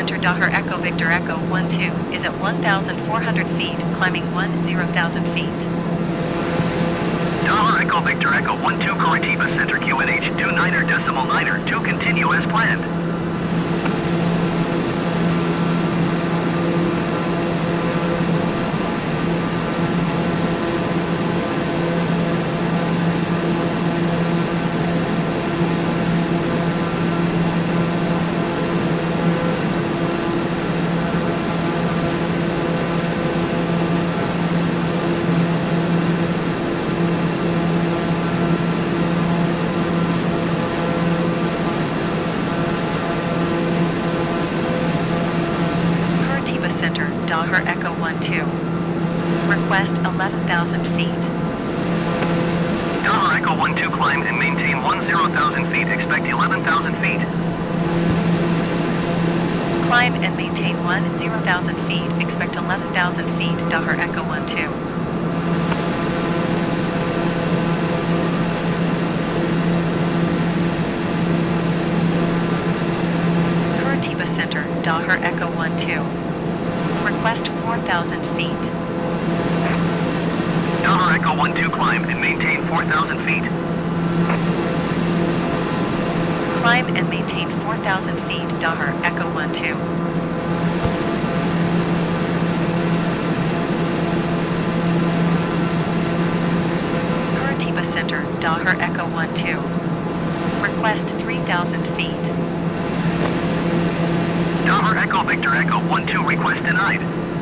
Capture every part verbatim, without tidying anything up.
center Dahar Echo Victor Echo one two is at one thousand four hundred feet, climbing one thousand feet. Dahar Echo Victor Echo one two Curitiba Center Q N H two niner decimal niner two continue as planned. Dahar Echo one two. Request eleven thousand feet. Dahar Echo one two climb and maintain ten thousand feet, expect eleven thousand feet. Climb and maintain ten thousand feet, expect eleven thousand feet, Dahar Echo one two. Curitiba Center, Dahar Echo one two. Request four thousand feet. Dahar Echo one two climb and maintain four thousand feet. Climb and maintain four thousand feet, Dahar Echo one two. Curitiba Center, Dahar Echo one two. Request three thousand feet. Dahar Echo Victor Echo one two request denied.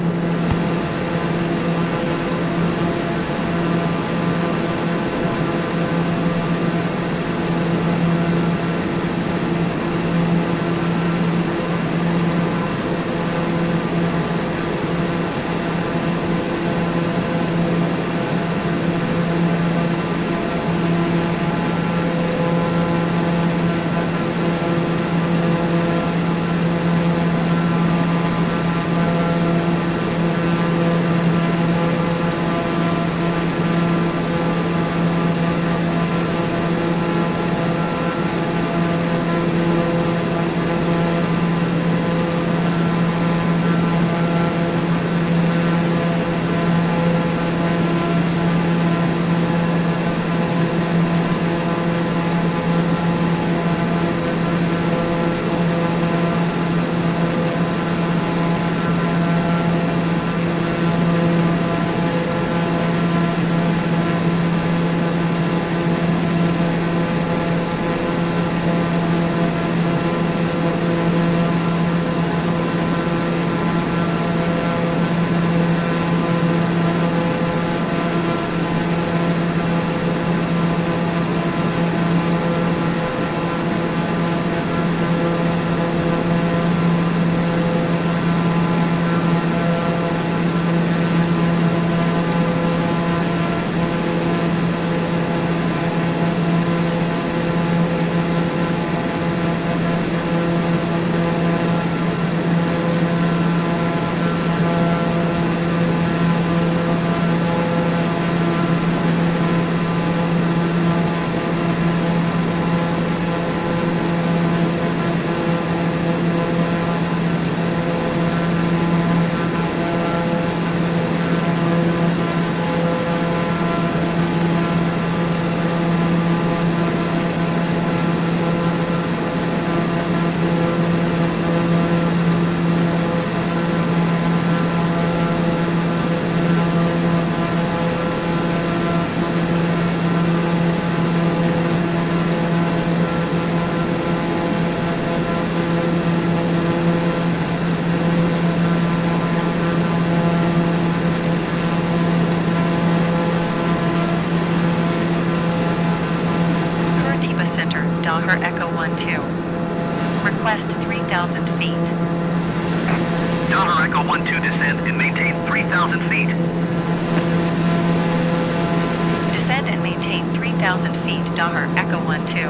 Dahar Echo one two. Request three thousand feet. Dahar Echo one two descend and maintain three thousand feet. Descend and maintain three thousand feet, Dahar Echo one two.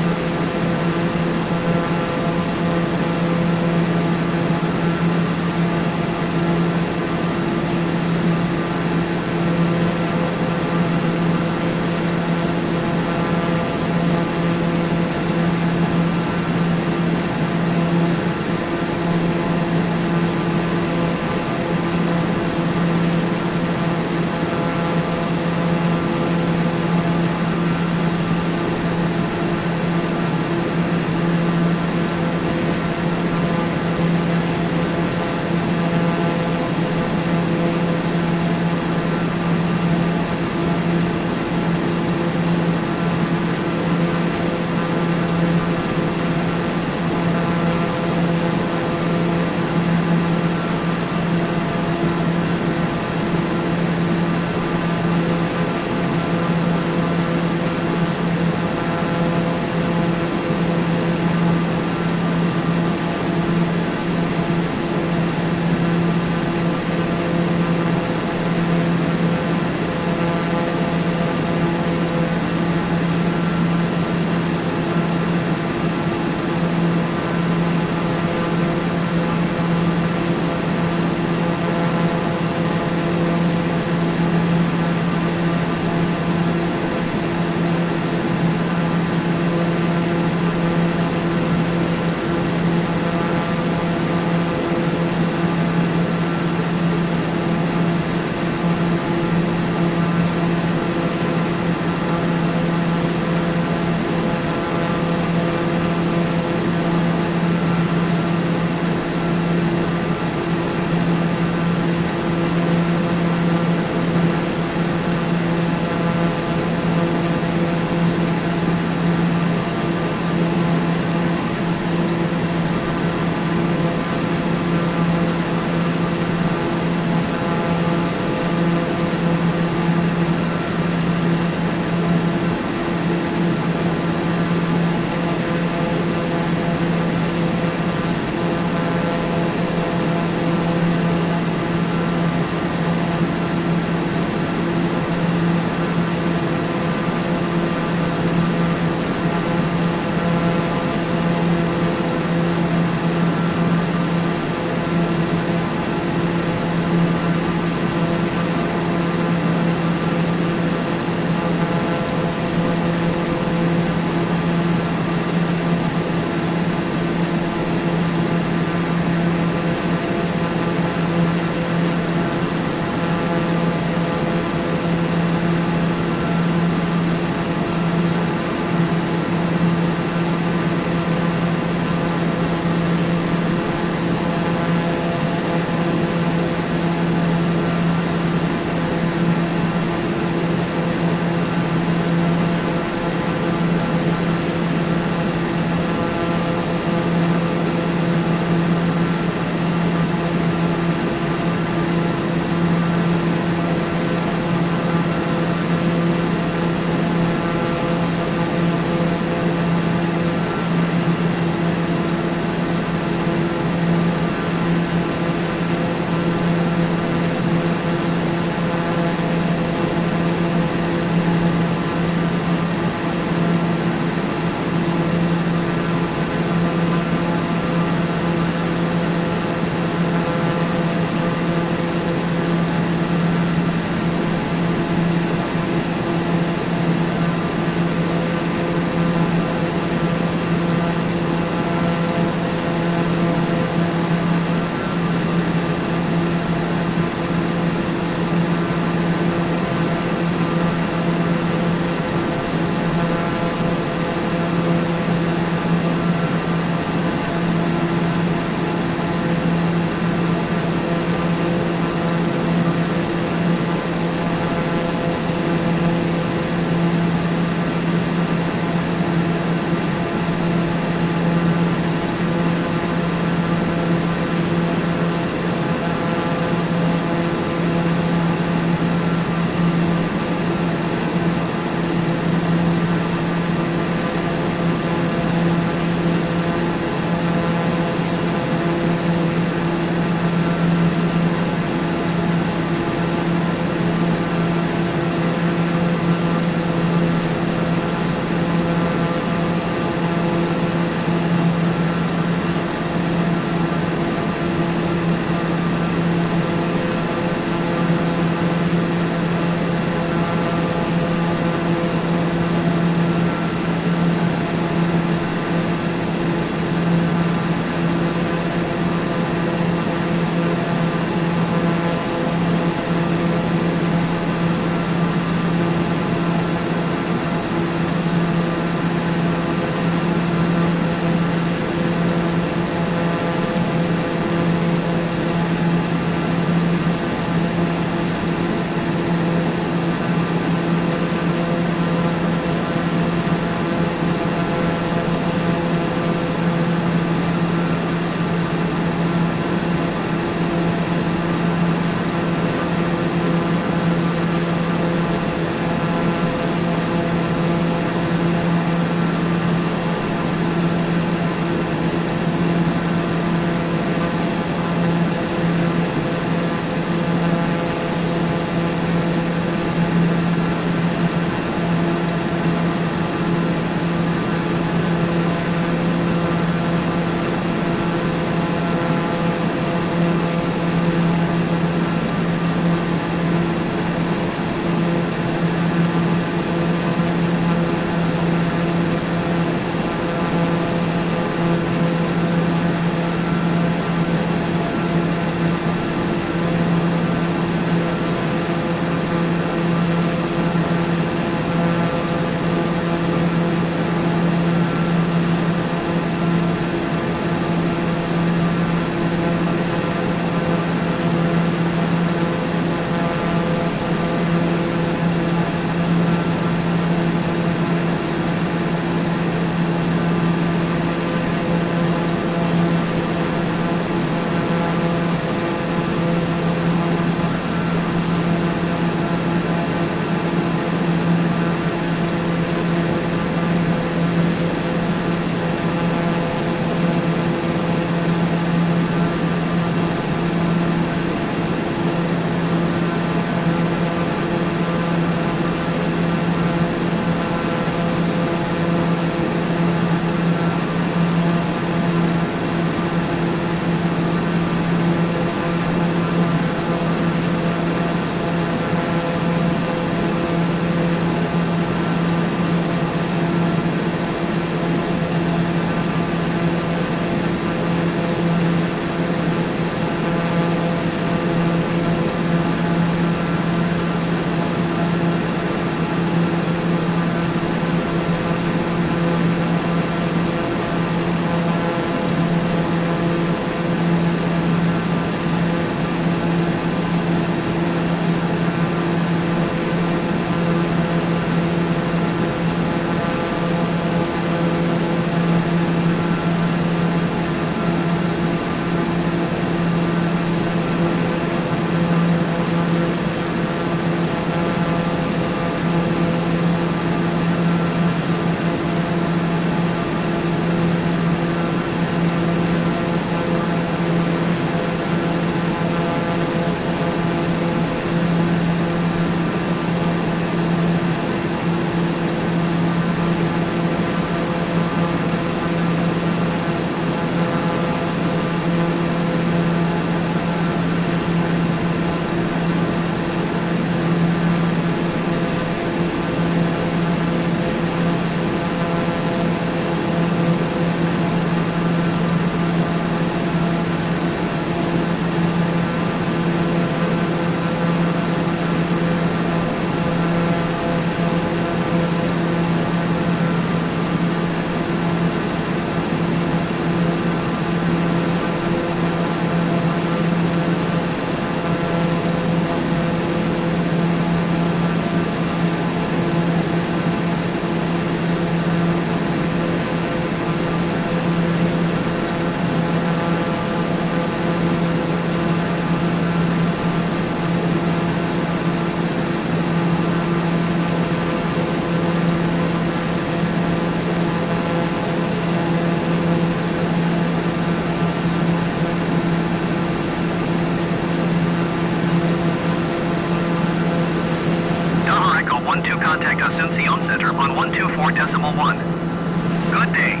decimal one. Good day.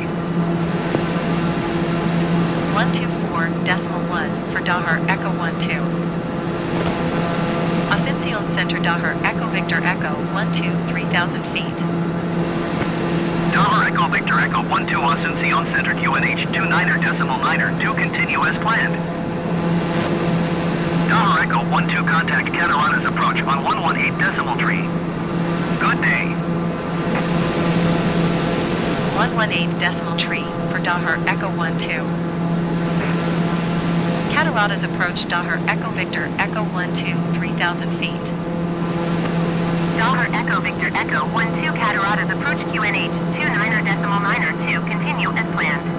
one two four decimal one for Dahar Echo one two. Asuncion Center Dahar Echo Victor Echo one two three thousand feet. Dahar Echo Victor Echo one two Asuncion Center Q N H two niner decimal niner two continue as planned. Dahar Echo one two contact Cataratas approach on one one eight decimal three. Good day. one one eight decimal three for Dahar Echo one two. Cataratas approach Dahar Echo Victor Echo one two three thousand feet. Dahar Echo Victor Echo one two Cataratas approach Q N H two niner decimal niner two continue as planned.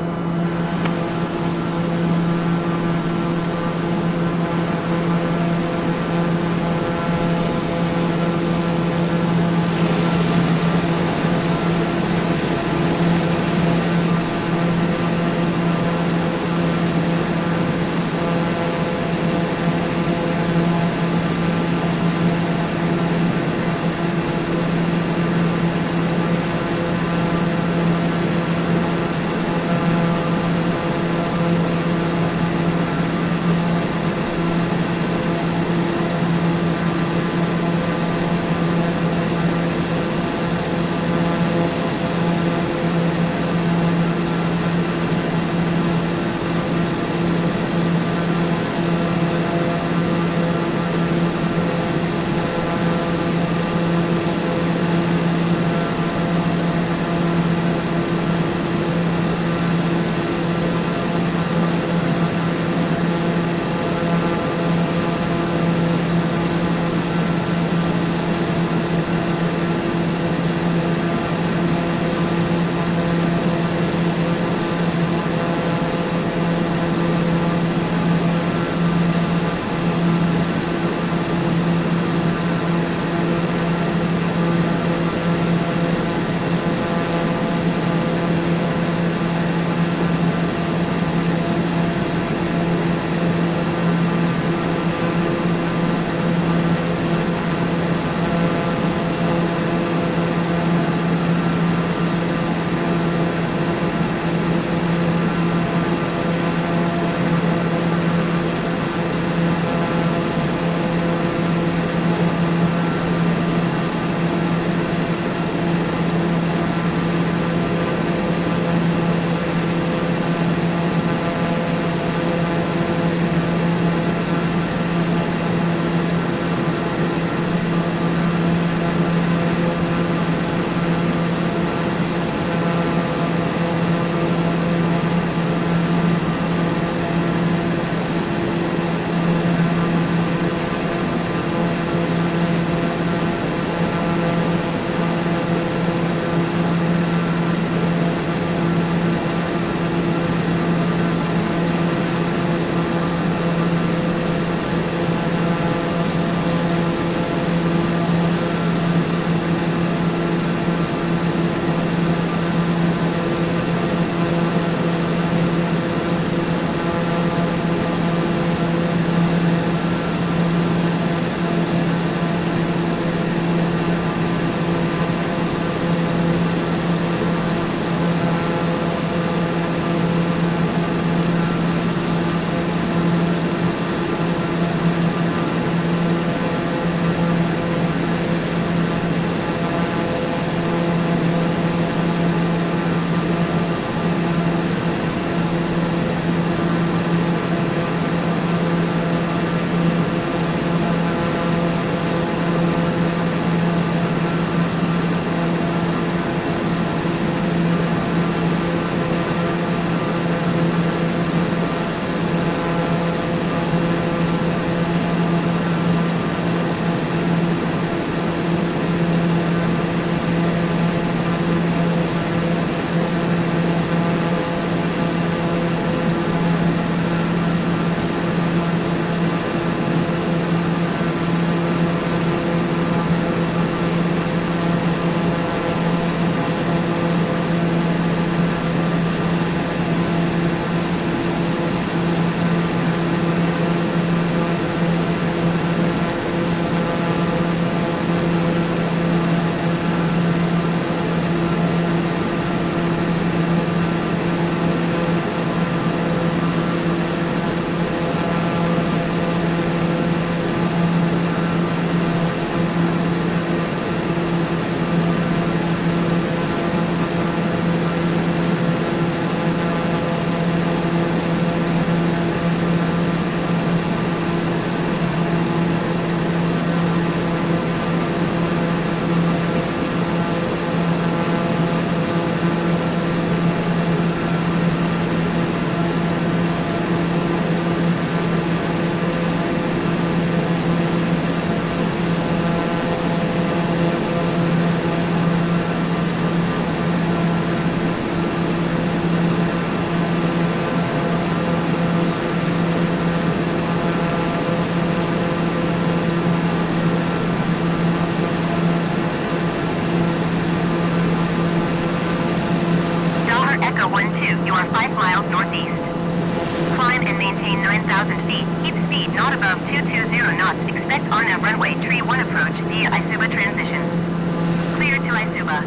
nine thousand feet. Keep speed not above two two zero knots. Expect R N A V runway tree one approach via Isuba transition. Clear to Isuba.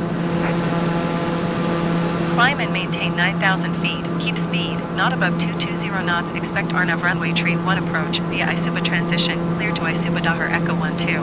Climb and maintain nine thousand feet. Keep speed not above two two zero knots. Expect R N A V runway tree one approach via Isuba transition. Clear to Isuba Dahar Echo one two.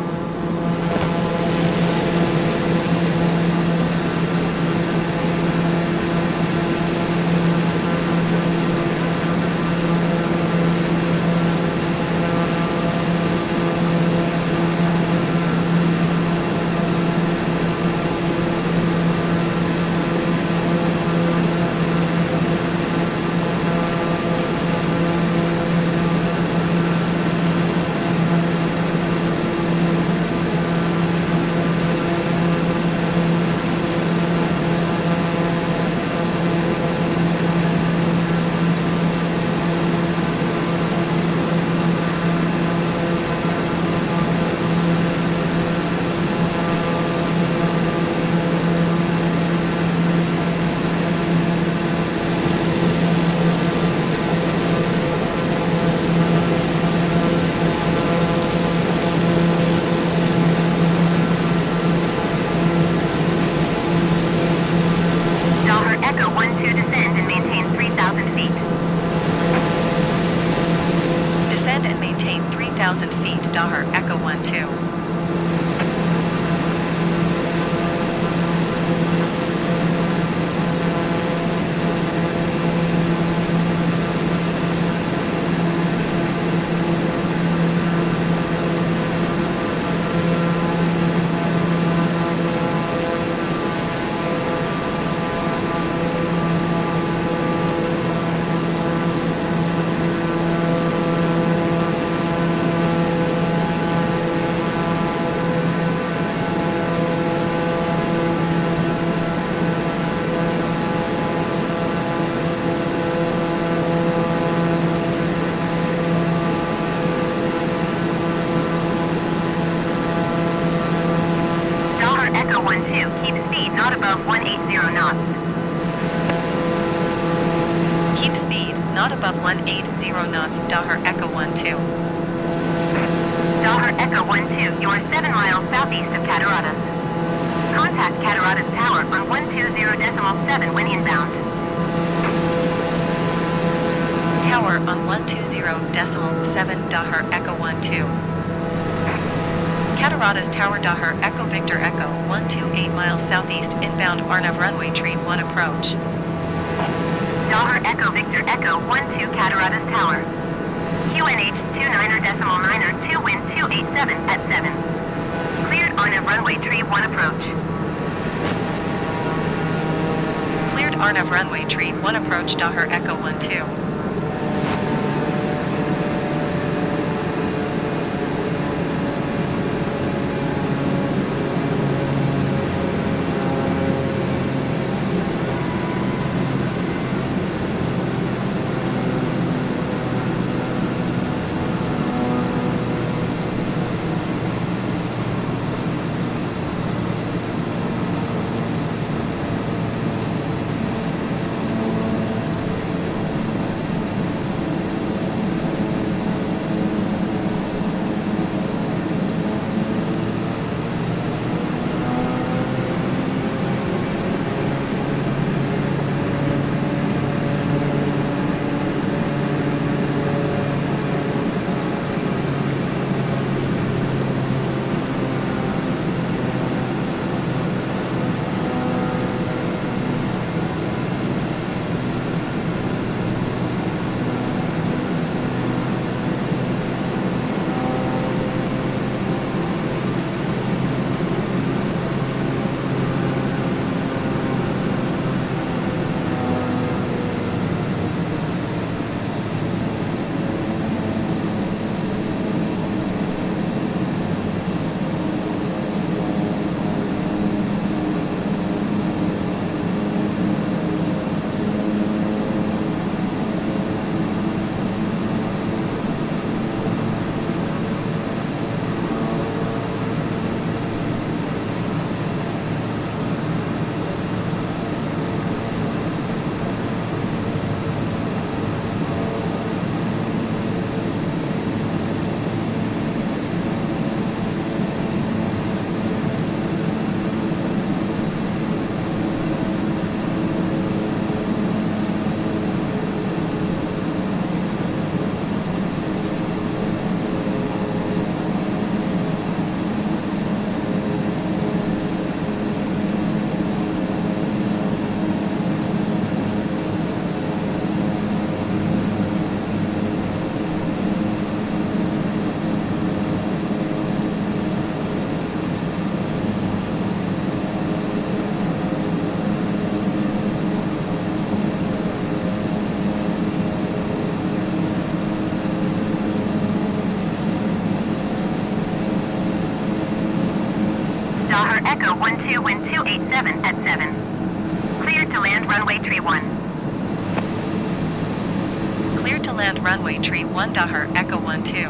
one eight zero knots, Dahar Echo one two. Dahar Echo one two, you are seven miles southeast of Cataratas. Contact Cataratas Tower on one two zero decimal seven when inbound. Tower on one two zero decimal seven, Dahar Echo one two. Cataratas Tower, Dahar Echo Victor Echo one two eight miles southeast, inbound R N A V runway tree one approach. Dahar Echo Victor Echo one two Cataratas Tower. Q N H two niner decimal niner two wind two eight seven at seven. Cleared R N A V runway tree one approach. Cleared R N A V runway tree one approach, Dahar Echo one two. Daher Echo one two, wind two eight seven at seven. Cleared to land runway tree one. Cleared to land runway tree one Daher Echo one two.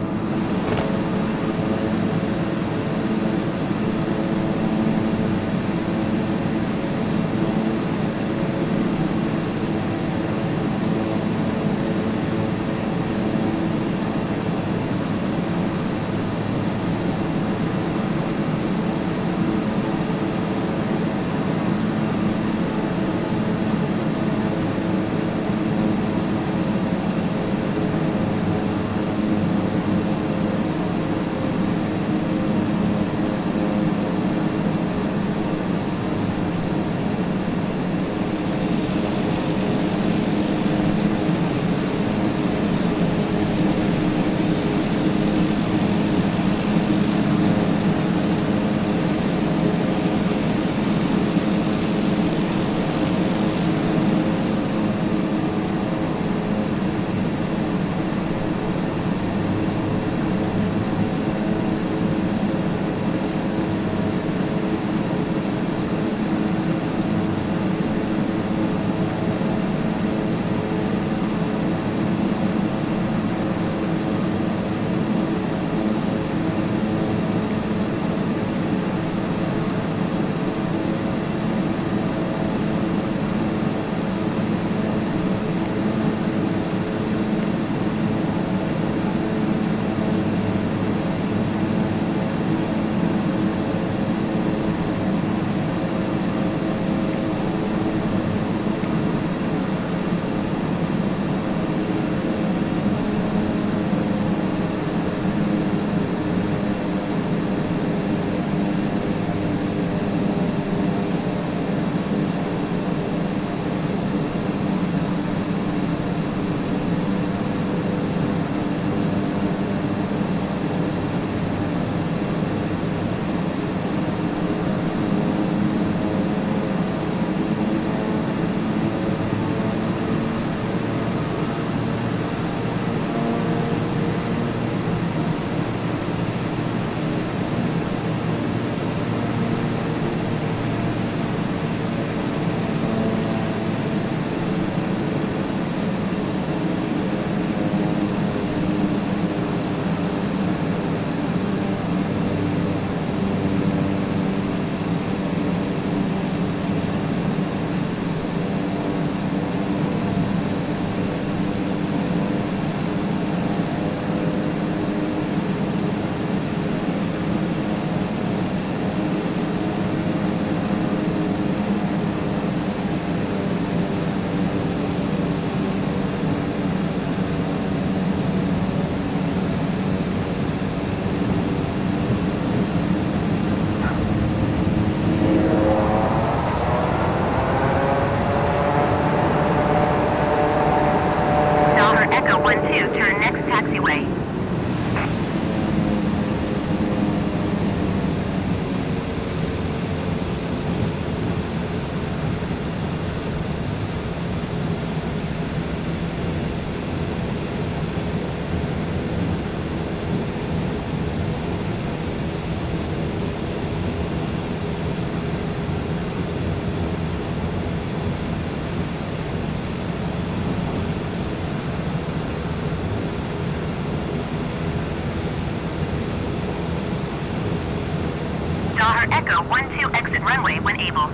Echo one two, exit runway when able.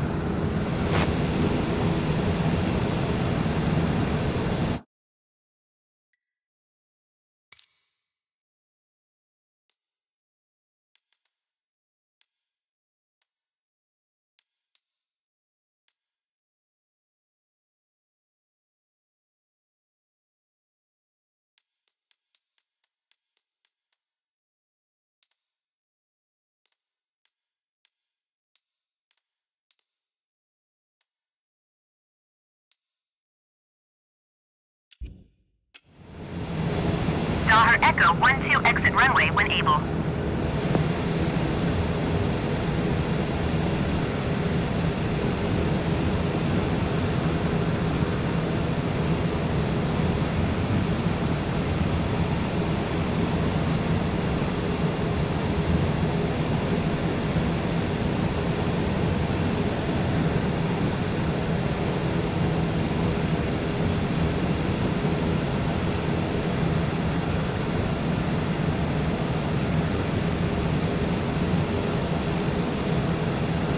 Daher Echo one two, exit runway when able.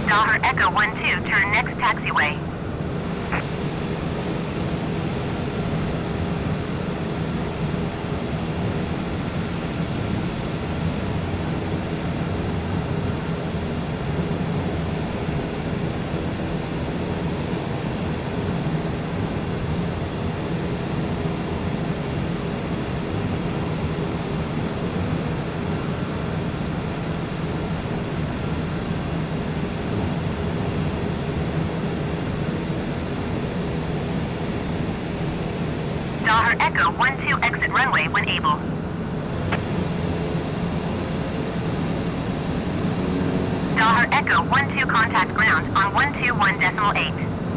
Dahar Echo one two, turn next taxiway. Dahar Echo one two, exit runway when able. Dahar Echo one two, contact ground on one two one decimal eight.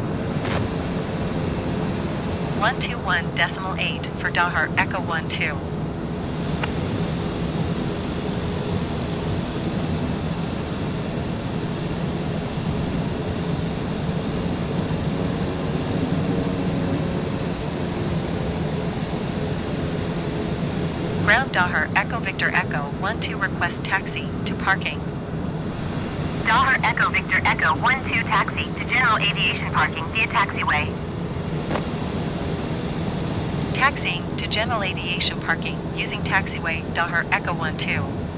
one two one decimal eight for Dahar Echo one two. Ground Dahar Echo Victor Echo one two, request taxi to parking. Dahar Echo Victor Echo one two, taxi to general aviation parking via taxiway. Taxiing to general aviation parking using taxiway Dahar Echo one two.